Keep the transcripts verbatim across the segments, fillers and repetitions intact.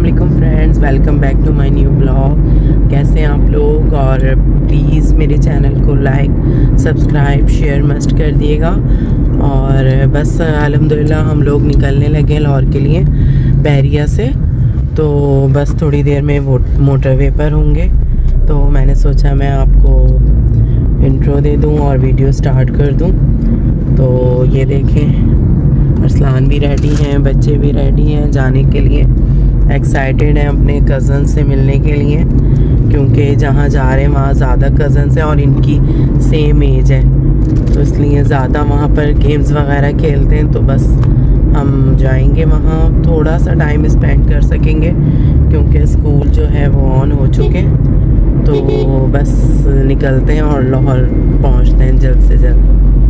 वालेकुम friends, welcome back to my new blog. कैसे हैं आप लोग? और प्लीज़ मेरे चैनल को लाइक सब्सक्राइब शेयर मस्ट कर दिएगा। और बस अल्हम्दुलिल्लाह हम लोग निकलने लगे लाहौर के लिए बहरिया से। तो बस थोड़ी देर में वो मोटरवे पर होंगे, तो मैंने सोचा मैं आपको इंट्रो दे दूं और वीडियो स्टार्ट कर दूं। तो ये देखें, अरसलान भी रेडी हैं, बच्चे भी रेडी हैं जाने के लिए, एक्साइटेड हैं अपने कज़न से मिलने के लिए, क्योंकि जहाँ जा रहे हैं वहाँ ज़्यादा कज़न्स हैं और इनकी सेम एज है, तो इसलिए ज़्यादा वहाँ पर गेम्स वगैरह खेलते हैं। तो बस हम जाएंगे वहाँ, थोड़ा सा टाइम स्पेंड कर सकेंगे क्योंकि स्कूल जो है वो ऑन हो चुके हैं। तो बस निकलते हैं और लाहौर पहुँचते हैं जल्द से जल्द।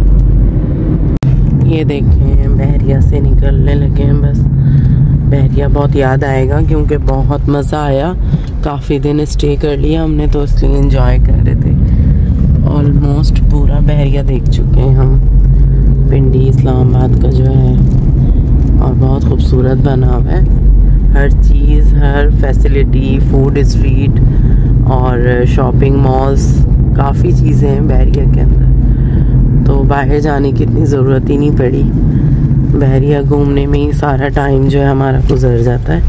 ये देखें, बहरिया से निकलने लगे हैं। बस बहरिया बहुत याद आएगा क्योंकि बहुत मज़ा आया, काफ़ी दिन स्टे कर लिया हमने, तो इसलिए एंजॉय कर रहे थे। ऑलमोस्ट पूरा बहरिया देख चुके हैं हम, पिंडी इस्लामाबाद का जो है, और बहुत खूबसूरत बना हुआ है। हर चीज़, हर फैसिलिटी, फूड स्ट्रीट और शॉपिंग मॉल्स, काफ़ी चीज़ें हैं बहरिया के अंदर, तो बाहर जाने की इतनी ज़रूरत ही नहीं पड़ी। बहरिया घूमने में ही सारा टाइम जो है हमारा गुजर जाता है।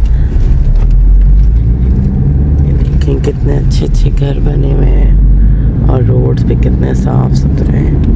ये देखें कितने अच्छे अच्छे घर बने हुए हैं और रोड्स पे कितने साफ सुथरे हैं।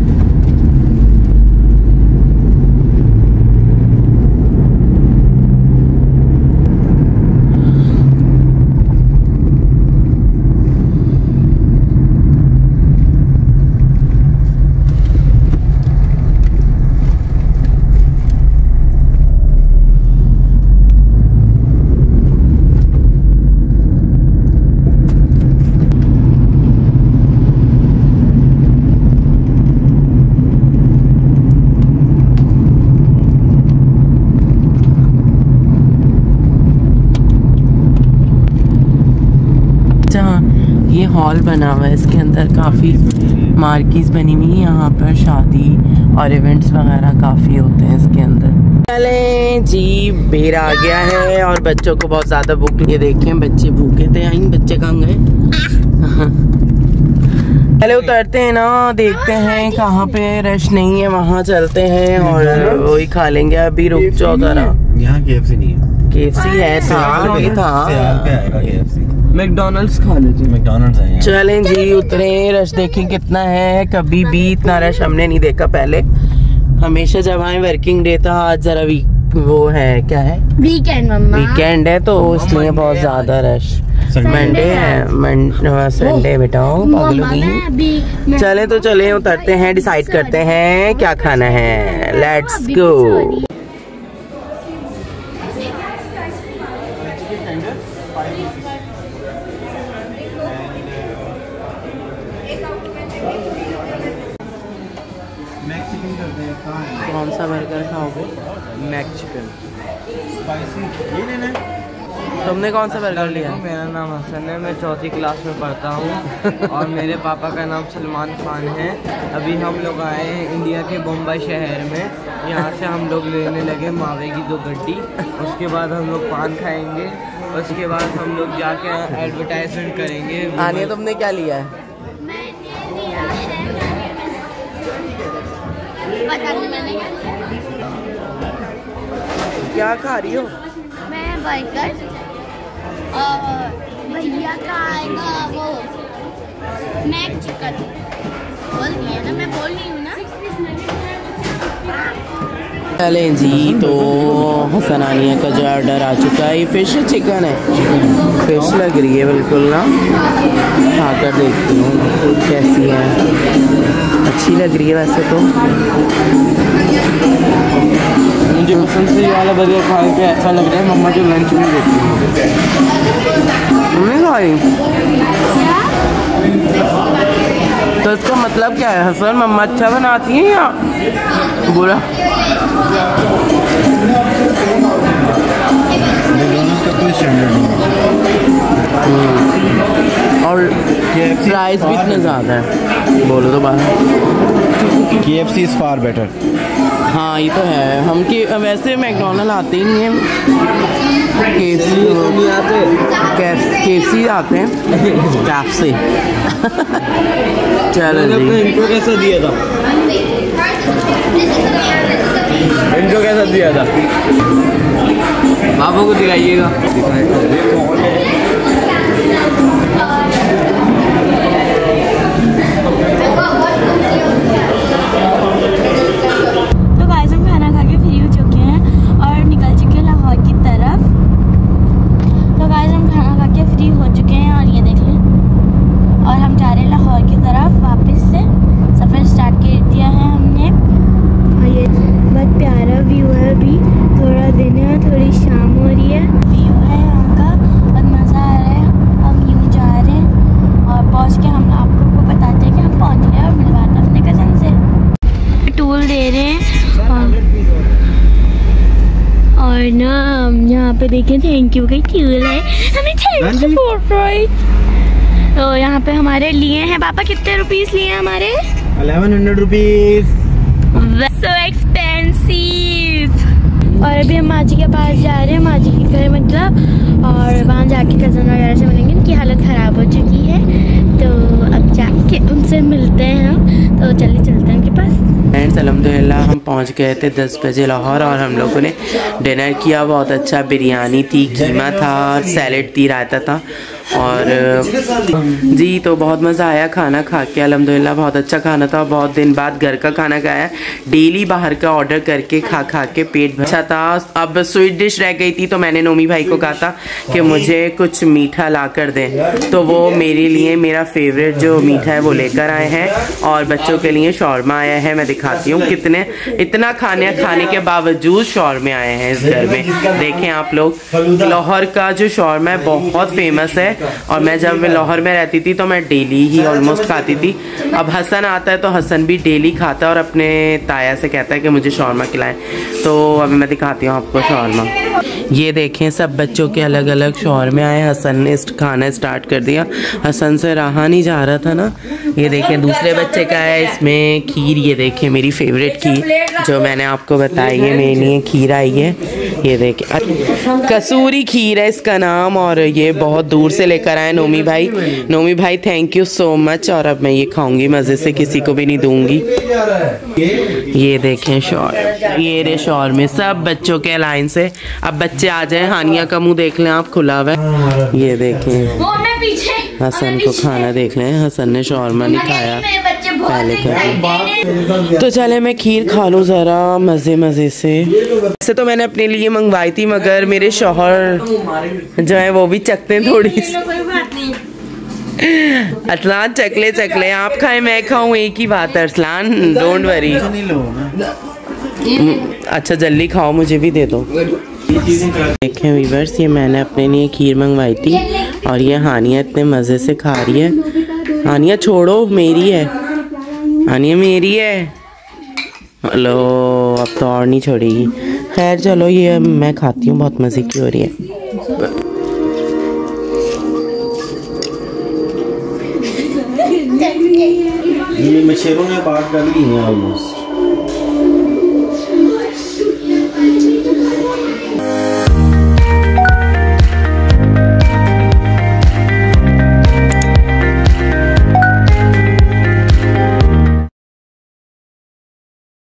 ये हॉल बना हुआ है, इसके अंदर काफ़ी मार्केट्स बनी हुई है, यहाँ पर शादी और इवेंट्स वगैरह काफ़ी होते हैं इसके अंदर। चलें जी, बेर आ गया है और बच्चों को बहुत ज़्यादा भूख, ये देखें बच्चे भूखे थे। आई बच्चे कहाँ गए? पहले उतरते हैं ना, देखते हैं कहाँ पे रश नहीं है, वहाँ चलते हैं और वही खा लेंगे। अभी रुक जाओ जरा, यहाँ के एफ सी नहीं है। के एफ सी है, था मैकडॉनल्ड्स खा लीजिए। मैकडॉनल्ड्स है। चलें जी, उतरे। रश देखें कितना है, कभी भी इतना रश हमने नहीं देखा पहले। हमेशा जब आए वर्किंग डे था, आज जरा वीक वो है, क्या है, वीकेंड मम्मा, वीकेंड है, तो इसलिए बहुत ज्यादा रश। मंडे है, संडे बेटाओ पागलोगी। चले तो चले, उतरते हैं, डिसाइड करते हैं क्या खाना है। Let's go. कौन सा बर्गर खाओगे? मैक चिकन स्पाइसी ये लेना है। तुमने कौन सा बर्गर लिया? मेरा नाम हसन है, मैं चौथी क्लास में पढ़ता हूँ और मेरे पापा का नाम सलमान खान है। अभी हम लोग आए हैं इंडिया के बम्बई शहर में, यहाँ से हम लोग लेने लगे मावे की दो गड्डी, उसके बाद हम लोग पान खाएंगे, उसके बाद हम लोग जाके एडवर्टाइजमेंट करेंगे। आनिया, तुमने क्या लिया है? पता नहीं मैंने क्या खा रही हो? मैं बर्गर और भैया का आएगा वो मैक चिकन। बोल दिया ना, मैं बोल रही हूँ ना। चलें जी, तो हसन आनिया का जो ऑर्डर आ चुका है, ये फिश चिकन है, फिश लग रही है बिल्कुल ना, खाकर देखती हूँ कैसी है। अच्छी लग रही है वैसे तो। मुझे पसंद से ये वाला बर्गर खा के अच्छा लग रहा है। मम्मा जो लंच में देती है, तुमने खाई? तो इसका मतलब क्या है हसन? मम्मा अच्छा बनाती है या बुरा? का कोई स्टैंडर्ड नहीं। और प्राइस भी इतना ज़्यादा है, बोलो तो बाहर। K F C is far better. हाँ ये तो है, हम कि वैसे मैकडोनल्ड आते ही नहीं है, के एफ सी केएफसी आते हैं कैफसे। चलो जी, इनको कैसा दिया था इनको कैसा दिया था बाबू को दिखाइएगा। तो गाइस हम खाना खा के फ्री हो चुके हैं और निकल चुके हैं लाहौर की तरफ। तो गाइस हम खाना खा के फ्री हो चुके हैं और ये देख लें, और हम जा रहे हैं लाहौर की तरफ वापस से। सफ़र स्टार्ट कर दिया है हमने और ये बहुत प्यारा व्यू है। अभी थोड़ा दिन है, थोड़ी शाम हो रही है, व्यू है यहाँ का, बहुत मज़ा आ रहा है। हम यूँ जा रहे हैं और पहुँच के हम आपको को बताते हैं कि हम पहुँच गए और मिलवाते हैं अपने कज़न से। टूल दे रहे हैं और, और ना हम यहाँ पे देखें थैंक यू का टूल है, हमें थैंक यू बोल रहे। तो यहाँ पे हमारे लिए हैं पापा, कितने रुपीस लिए हैं हमारे? Eleven hundred rupees. So expensive। और अभी हम माँ जी के पास जा रहे हैं, माँ जी के घर मतलब, और वहाँ जाके कज़न वगैरह से मिलेंगे। उनकी हालत ख़राब हो चुकी है तो अब जाके उनसे मिलते हैं हम। तो चलिए चलते हैं उनके पास। फ्रेंड्स अल्हम्दुलिल्लाह हम पहुंच गए थे दस बजे लाहौर और हम लोगों ने डिनर किया। बहुत अच्छा बिरयानी थी, कीमा था, सैलेड थी, रायता था और जी तो बहुत मज़ा आया खाना खा के। अल्हम्दुलिल्लाह बहुत अच्छा खाना था। बहुत दिन बाद घर का खाना खाया। डेली बाहर का ऑर्डर करके खा खा के पेट अच्छा था। अब स्वीट डिश रह गई थी तो मैंने नोमी भाई को कहा था कि मुझे कुछ मीठा ला कर दें, तो वो मेरे लिए मेरा फेवरेट जो मीठा है वो लेकर आए हैं और बच्चों के लिए शौरमा आया है। मैं दिखाती हूँ कितने इतना खाने खाने के बावजूद शौरमे आए हैं इस घर में। देखें आप लोग, लाहौर का जो शौरमा है बहुत फेमस है और मैं जब लाहौर में रहती थी तो मैं डेली ही ऑलमोस्ट खाती थी। अब हसन आता है तो हसन भी डेली खाता है और अपने ताया से कहता है कि मुझे शौरमा खिलाएं। तो अभी मैं दिखाती हूँ आपको शौरमा। ये देखें सब बच्चों के अलग अलग शौरमे आए। हसन ने खाना स्टार्ट कर दिया, हसन से रहा नहीं जा रहा था ना। ये देखें दूसरे बच्चे का है, इसमें खीर। ये देखें मेरी फेवरेट खीर जो मैंने आपको बताई है, मेरे लिए खीर आई है। ये देखें कसूरी खीर है इसका नाम और ये बहुत दूर से लेकर आए नोमी भाई। नोमी भाई थैंक यू सो मच। और अब मैं ये खाऊंगी मज़े से, किसी को भी नहीं दूंगी। ये देखें शौर, ये रे शौर में सब बच्चों के लाइन से। अब बच्चे आ जाएं, हानिया का मुंह देख लें आप खुला हुआ है। ये देखें हसन को खाना देख लें, हसन ने शौरमा नहीं खाया पहले का। तो चले मैं खीर खा लूँ ज़रा मज़े मज़े से। वैसे तो मैंने अपने लिए मंगवाई थी मगर मेरे शौहर जो है वो भी चखते हैं थोड़ी सी। अरसलान चकले चकले आप खाएं मैं खाऊं एक ही बात है अरसलान, डोंट वरी। अच्छा जल्दी खाओ, मुझे भी दे दो। देखें वीवर्स, ये मैंने अपने लिए खीर मंगवाई थी और ये हानिया इतने मज़े से खा रही है। हानिया छोड़ो, मेरी है, हानिया मेरी है। लो अब तो और नहीं छोड़ेगी। खैर चलो ये मैं खाती हूँ, बहुत मज़े की हो रही है। ये मच्छरों ने बात डाली है ऑलमोस्ट।